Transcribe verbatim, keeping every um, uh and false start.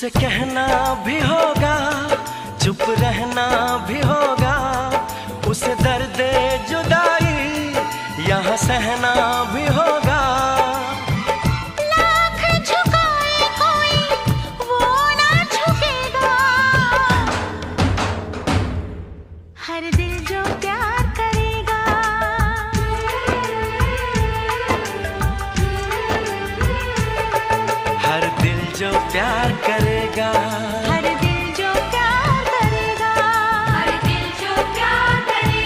उसे कहना भी होगा, चुप रहना भी होगा, उसे दर्द जुदाई यहाँ सहना भी होगा।